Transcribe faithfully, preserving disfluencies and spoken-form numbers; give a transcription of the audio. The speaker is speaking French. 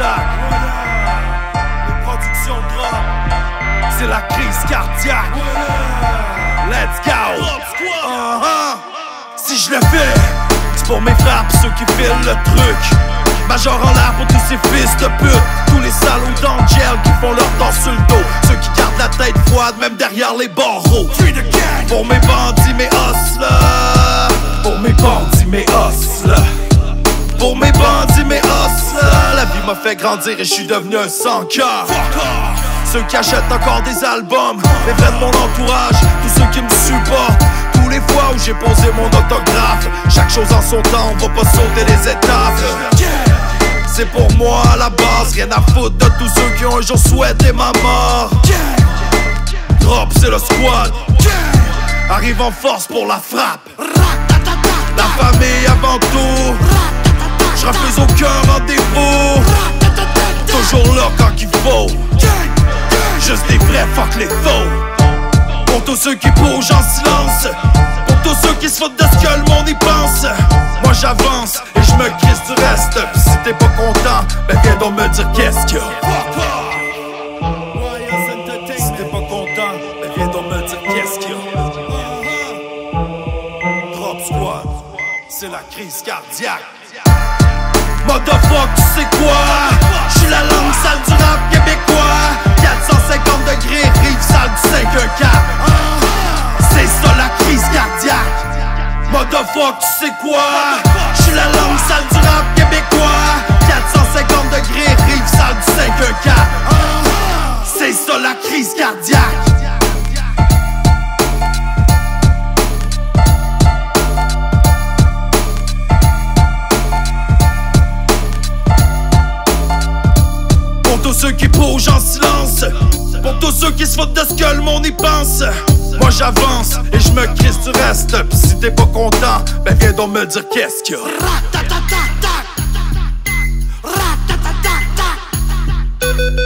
attaque. Les productions de drop, c'est la crise cardiaque. Let's go. Uh-huh. Si je le fais, c'est pour mes frères pis ceux qui filent le truc. Major en l'air pour tous ces fils de pute. Tous les salauds dans le gel qui font leur temps sur le dos. Ceux qui gardent la tête froide même derrière les barreaux. Pour mes bandits, mes hustlers. Pour mes bandits, mes hustlers. Pour mes bandits, mes hustlers. La vie m'a fait grandir et je suis devenu un sans-cœur. Ceux qui achètent encore des albums, les vrais de mon entourage, tous ceux qui me supportent. Tous les fois où j'ai posé mon autographe, chaque chose en son temps, on va pas sauter les étapes. C'est pour moi à la base, rien à foutre de tous ceux qui ont un jour souhaité ma mort. Drop c'est le squad, arrive en force pour la frappe. La famille avant tout, je refuse aucun rendez-vous. Toujours là quand il faut, juste des vrais, fuck les faux. Pour tous ceux qui bougent en silence, pour tous ceux qui se foutent de ce que le monde y pense. Moi j'avance et je me crisse du reste. Pis si t'es pas content, ben viens donc me dire qu'est-ce qu'il y a. Si t'es pas content, ben viens donc me dire qu'est-ce qu'il y a. Drop Squad, c'est la crise cardiaque. Motherfuck, tu sais quoi? J'suis la langue sale du rap québécois. Quatre cent cinquante degrés, rive sale du cinq un quatre. C'est ça la crise cardiaque. Motherfuck, tu sais quoi? J'suis la langue sale du rap québécois. Quatre cent cinquante degrés, rive sale du cinq un quatre. C'est ça la crise cardiaque. Pour tous ceux qui bougent en silence, pour tous ceux qui se foutent de ce que le monde y pense. Moi j'avance et je me crisse du reste. Pis si t'es pas content, ben viens donc me dire qu'est-ce qu'il y a.